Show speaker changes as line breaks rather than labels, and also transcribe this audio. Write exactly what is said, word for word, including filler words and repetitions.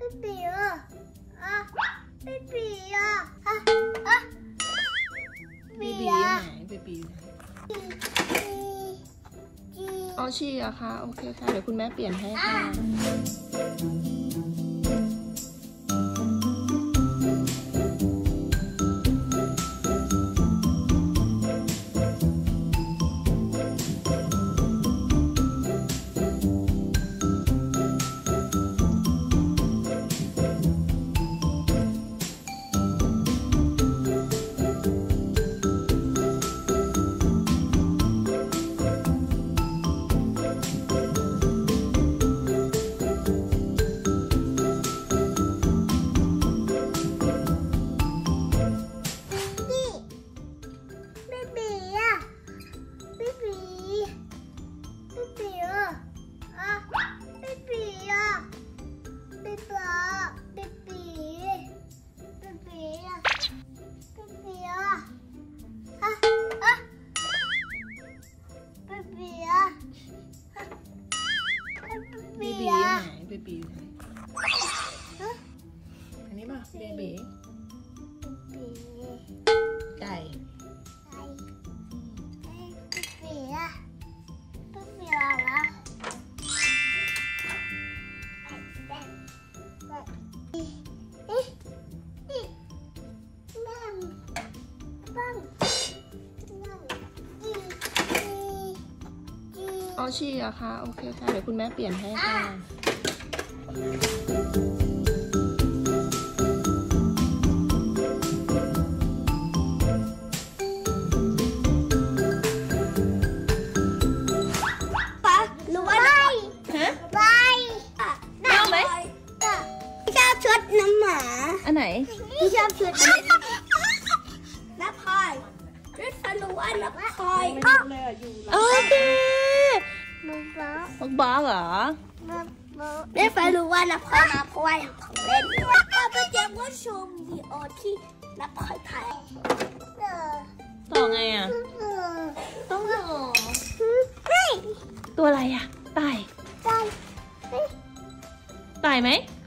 บีอ่ะอ่ะไม่บีอ่ะอ่ะอ่ะบีอ่ะ
เบบีไหนเบบีอ๋อชีอะคะโอเคค่ะเดี๋ยวคุณแม่เปลี่ยนให้ค่ะเบบีไหนเบบีไหนอันนี้ป่ะเบบีไก่
เบียร์เบียร์ละ
อ๋อชีอะคะโอเคค่ะเดี๋ยวคุณแม่เปลี่ยนให้ค่ะ
น้ำหมา
อันไหน
ที่ชอบชุดน้ำพลอยชุดสนุกอันน้ำพลอย
โอเค
บ๊อบบ๊อบ
บ้าเหรอ
ได้ไฟรู้ว่าน้ำพลอยมาเพราะว่าของเล่นเราไปเจอว่าชมวิดีโอที่น้ำพลอยถ่าย
ต่อไงอ่ะ
ต้องหรอ
ตัวอะไรอ่ะตาย
ตาย
ตายไหม